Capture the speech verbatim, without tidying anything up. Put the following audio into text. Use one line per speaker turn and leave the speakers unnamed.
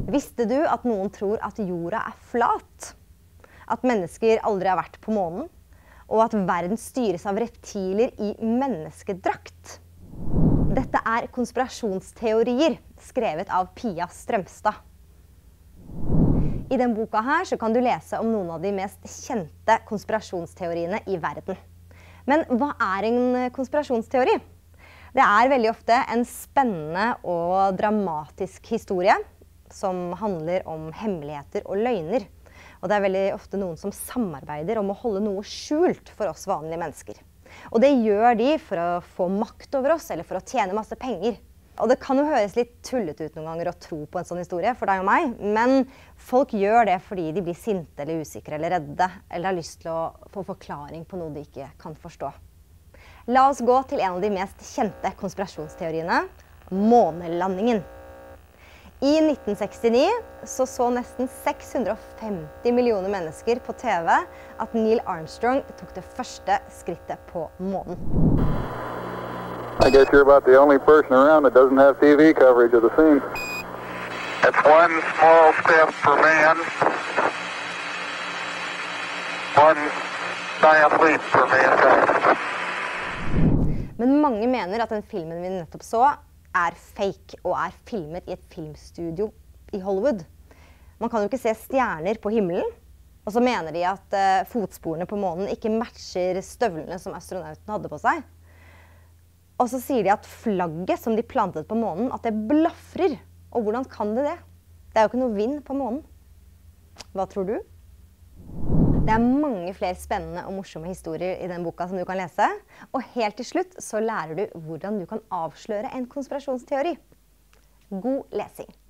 Visste du at noen tror at jorda er flat? At mennesker aldri har vært på månen? Og at verden styres av reptiler i menneskedrakt? Dette er konspirasjonsteorier, skrevet av Pia Strømstad. I denne boka her så kan du lese om noen av de mest kjente konspirasjonsteoriene i verden. Men hva er en konspirasjonsteori? Det er veldig ofte en spennende og dramatisk historie som handler om hemmeligheter og løgner. Og det er veldig ofte noen som samarbeider om å holde noe skjult for oss vanlige mennesker. Og det gjør de for å få makt over oss, eller for å tjene masse penger. Og det kan jo høres litt tullet ut noen ganger å tro på en sånn historie for deg og meg, men folk gjør det fordi de blir sinte eller usikre eller redde, eller har lyst til å få forklaring på noe de ikke kan forstå. La oss gå til en av de mest kjente konspirasjonsteoriene, månelandingen. I nitten sekstini så, så nesten seks hundre og femti millioner mennesker på T V at Neil Armstrong tok det første skrittet på månen.
I guess you're about the only person around that doesn't have T V coverage of the scene.
It's one small step for man, one giant leap for mankind.
Men mange mener at den filmen vi nettopp så er fake og er filmet i et filmstudio i Hollywood. Man kan jo ikke se stjerner på himmelen, og så mener de at uh, fotsporene på månen ikke matcher støvlene som astronauten hadde på seg. Og så sier de at flagget som de plantet på månen, at det blafrer. Og hvordan kan det det? Det er jo ikke noe vind på månen. Hva tror du? Det er mange flere spennende og morsomme historier i den boka som du kan lese. Og helt til slutt så lærer du hvordan du kan avsløre en konspirasjonsteori. God lesing!